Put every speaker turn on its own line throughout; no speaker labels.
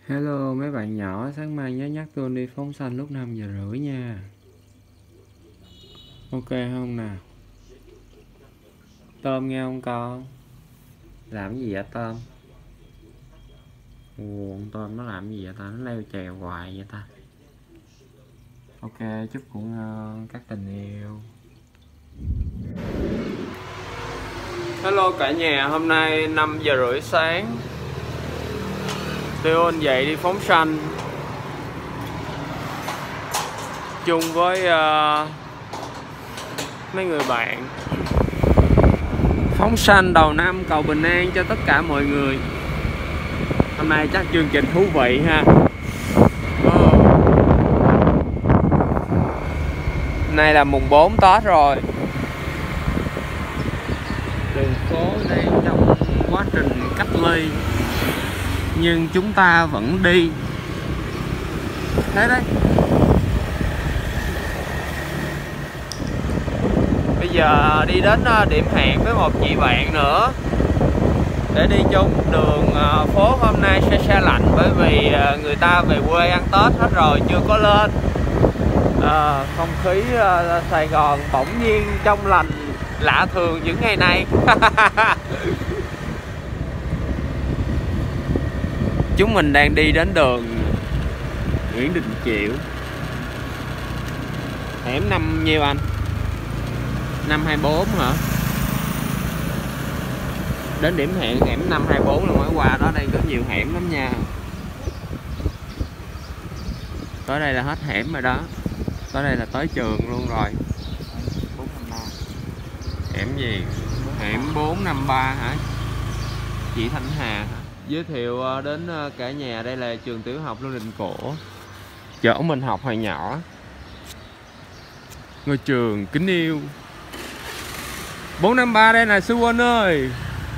Hello mấy bạn nhỏ, sáng mai nhớ nhắc tôi đi phóng sanh lúc 5 giờ rưỡi nha. Ok không nào? Tôm nghe không con? Làm cái gì vậy tôm? Ồ, con tôm nó làm cái gì vậy ta? Nó leo trèo hoài vậy ta? Ok, chúc ngủ ngon các tình yêu. Hello cả nhà, hôm nay 5 giờ rưỡi sáng Tiêu dậy đi phóng sanh chung với mấy người bạn. Phóng sanh đầu năm cầu bình an cho tất cả mọi người. Hôm nay chắc chương trình thú vị ha. Nay là mùng 4 Tết rồi. Đường phố đang trong quá trình cách ly, nhưng chúng ta vẫn đi. Thế đấy. Bây giờ đi đến điểm hẹn với một chị bạn nữa để đi chung đường phố. Hôm nay se lạnh bởi vì người ta về quê ăn Tết hết rồi, chưa có lên. Không khí Sài Gòn bỗng nhiên trong lành lạ thường những ngày nay. Chúng mình đang đi đến đường Nguyễn Đình Chiểu, hẻm 5 nhiêu anh? 524 hả? Đến điểm hẹn hẻm 524 là mới qua đó. Đây có nhiều hẻm lắm nha. Tới đây là hết hẻm rồi đó. Tới đây là tới trường luôn rồi. Hẻm gì? Hẻm 453 hả? Chị Thanh Hà hả? Giới thiệu đến cả nhà, đây là trường tiểu học Lương Định Cổ, chỗ mình học hồi nhỏ. Ngôi trường kính yêu 453 đây nè sư huynh ơi.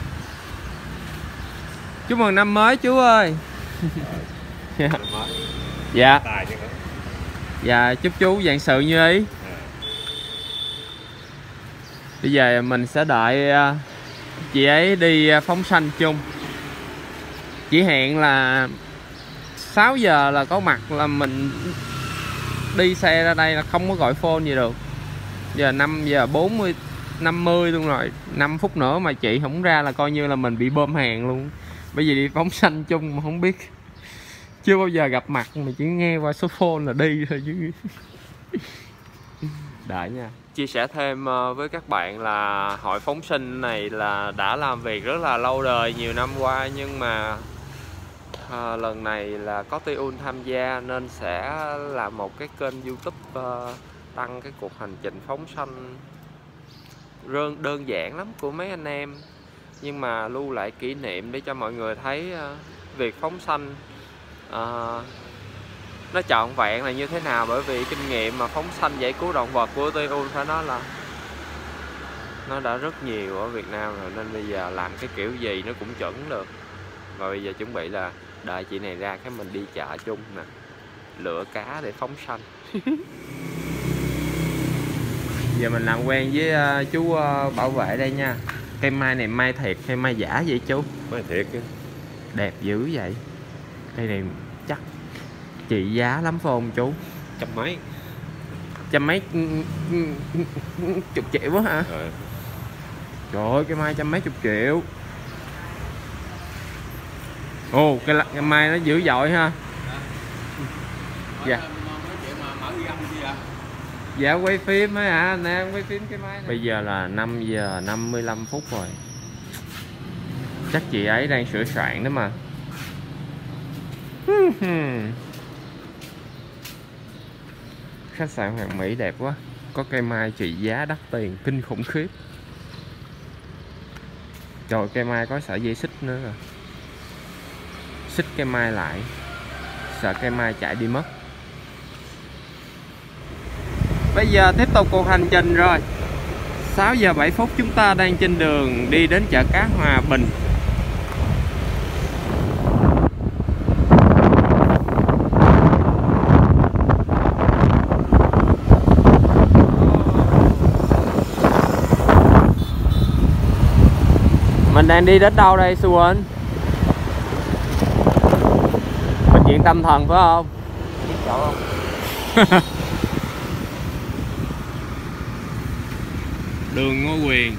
Chúc mừng năm mới chú ơi. Dạ. Dạ chúc chú vạn sự như ý. Bây giờ mình sẽ đợi chị ấy đi phóng sanh chung. Chỉ hẹn là 6 giờ là có mặt, là mình đi xe ra đây là không có gọi phone gì được. Giờ 5 giờ 40 50 luôn rồi, 5 phút nữa mà chị không ra là coi như là mình bị bơm hàng luôn. Bởi vì đi phóng sanh chung mà không biết, chưa bao giờ gặp mặt mà chỉ nghe qua số phone là đi thôi chứ. Đợi nha. Chia sẻ thêm với các bạn là hội phóng sinh này là đã làm việc rất là lâu đời, nhiều năm qua, nhưng mà lần này là có Tiun tham gia nên sẽ làm một cái kênh YouTube đăng cái cuộc hành trình phóng sanh đơn giản lắm của mấy anh em, nhưng mà lưu lại kỷ niệm để cho mọi người thấy việc phóng sanh nó trọn vẹn là như thế nào. Bởi vì kinh nghiệm mà phóng sanh giải cứu động vật của Tiun phải nói là nó đã rất nhiều ở Việt Nam rồi, nên bây giờ làm cái kiểu gì nó cũng chuẩn được. Và bây giờ chuẩn bị là đợi chị này ra cái mình đi chợ chung nè, lựa cá để phóng sanh. Giờ mình làm quen với chú bảo vệ đây nha. Cây mai này mai thiệt hay mai giả vậy chú?
Mai thiệt chứ.
Đẹp dữ vậy. Cây này chắc trị giá lắm phải không chú?
Trăm mấy.
Trăm mấy, chục triệu quá hả? Trời ơi, cây mai trăm mấy chục triệu. Ồ, cây mai nó dữ dội ha. Dạ. Dạ quay phim á hả? Nè quay phim cây mai này. Bây giờ là 5 giờ 55 phút rồi. Chắc chị ấy đang sửa soạn đó mà. Khách sạn Hoàng Mỹ đẹp quá. Có cây mai trị giá đắt tiền kinh khủng khiếp. Trời, cây mai có sợi dây xích nữa rồi. Xích cây mai lại, sợ cây mai chạy đi mất. Bây giờ tiếp tục cuộc hành trình rồi. 6 giờ 7 phút chúng ta đang trên đường đi đến chợ cá Hòa Bình. Mình đang đi đến đâu đây Xuân? tâm thần phải không?
Chỗ không?
Đường Ngô Quyền.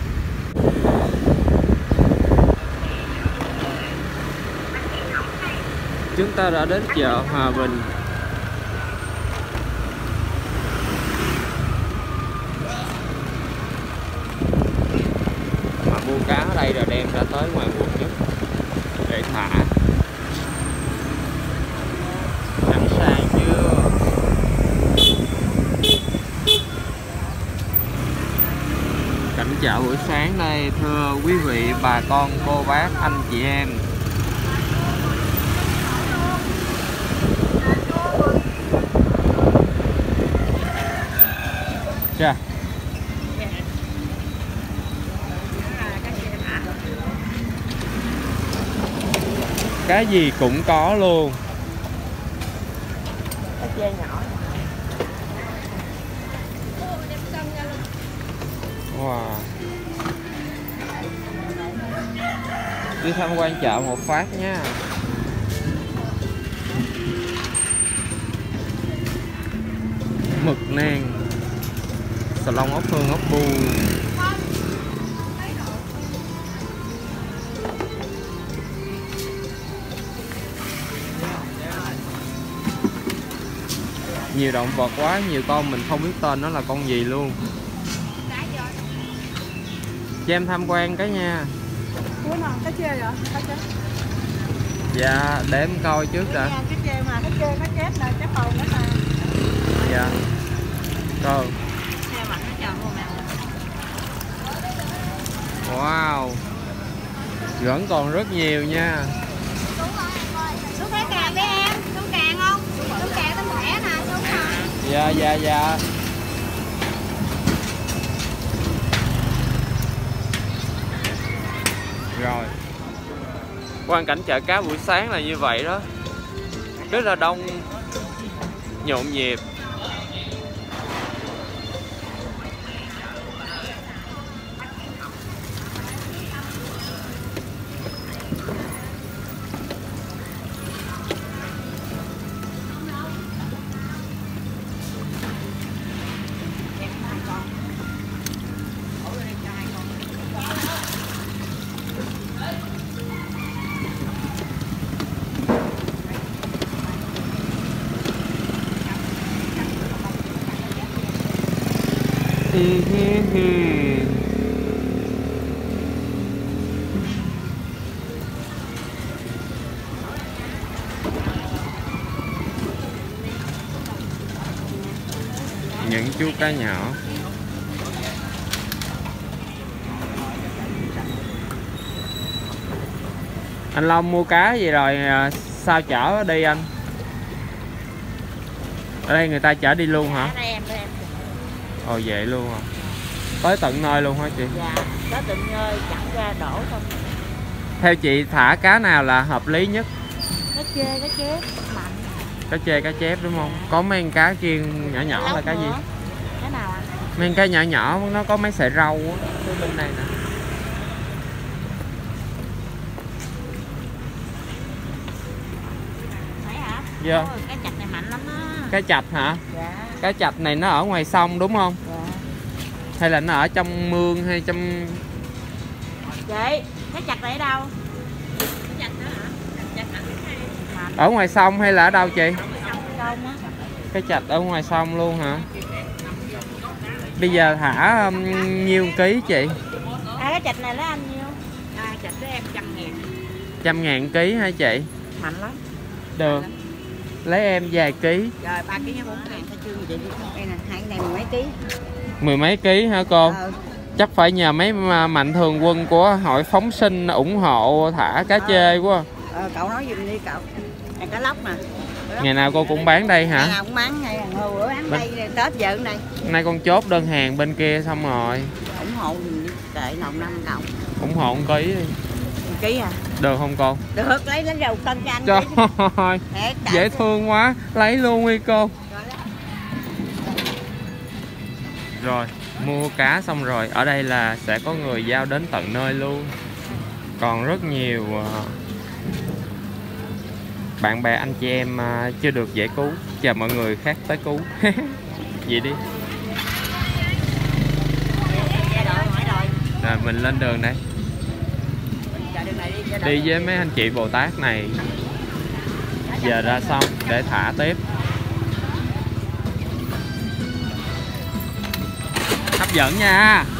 Chúng ta đã đến chợ Hòa Bình. Mà mua cá ở đây rồi đem ra tới ngoài quận nhất để thả. Sẵn sàng chưa? Cảnh chợ buổi sáng đây thưa quý vị, bà con, cô bác, anh chị em. Chà. Cái gì cũng có luôn.
Cá chê nhỏ.
Wow. Đi tham quan chợ một phát nha. Mực nang, xà lông, ốc hương, ốc bu. Nhiều động vật quá, nhiều con mình không biết tên nó là con gì luôn. Cho em tham quan cái nha.
Cá chê rồi, cá chê.
Dạ, để em coi trước đã.
Cá chê mà, cá chê nó chết rồi, chắc hồn nữa mà.
Dạ. Rồi. Wow. Vẫn còn rất nhiều nha.
Xuống cái càng với em, xuống càng không? Xuống càng tấm thẻ nè, xuống nè.
Dạ, dạ, dạ. Rồi. Quan cảnh chợ cá buổi sáng là như vậy đó. Rất là đông, nhộn nhịp. Những chú cá nhỏ. Anh Long mua cá gì rồi sao chở đi anh? Ở đây người ta chở đi luôn hả? Ồ vậy luôn hả? Tới tận nơi luôn hả chị?
Dạ, tới tận nơi chặn ra đổ xong.
Theo chị thả cá nào là hợp lý nhất?
Cá chê mạnh.
Cá chê, cá chép đúng không? Có mấy con cá kia nhỏ nhỏ là cái gì?
Cái nào anh?
Mấy con cá nhỏ nhỏ nó có mấy sợi rau á, bên này nè.
Phải hả?
Dạ.
Ôi, cá chạch này mạnh lắm á.
Cá chạch hả?
Dạ.
Cá chạch này nó ở ngoài sông đúng không?
Dạ.
Hay là nó ở trong mương hay trong...
Chị, cá chạch này ở đâu? Cá chạch đó hả? Chạch mạnh.
Ở ngoài sông hay là ở đâu chị?
Sông á.
Cá chạch ở ngoài sông luôn hả? Bây giờ thả nhiêu ký chị?
Cá chạch này lấy anh nhiêu? Chạch với em 100.000.
100.000 ký hả chị?
Mạnh lắm.
Được. Lấy em vài ký.
Rồi 3 ký 4.000 thôi chưa gì đi. Đây nè, hai này mười mấy ký.
Mười mấy ký hả cô? Chắc phải nhờ mấy mạnh thường quân của hội phóng sinh ủng hộ thả cá chê quá.
Cậu nói giùm đi cậu. Này cá lóc nè.
Ngày nào cô cũng bán đây hả?
Ngày nào cũng bán, ngày nào bữa bán đây, Tết giờ này.
Nay con chốt đơn hàng bên kia xong rồi.
Ủng hộ mình tệ nồng 5 đồng.
Ủng hộ 1 ký đi.
1 ký à?
Được không cô?
Được, lấy dầu cân cho anh.
Trời ơi, dễ thương quá, lấy luôn đi cô. Rồi, mua cá xong rồi, ở đây là sẽ có người giao đến tận nơi luôn. Còn rất nhiều bạn bè anh chị em chưa được giải cứu, chờ mọi người khác tới cứu. Vậy đi. Rồi mình lên đường đây. Đi với mấy anh chị Bồ Tát này. Giờ ra xong để thả tiếp. Hấp dẫn nha.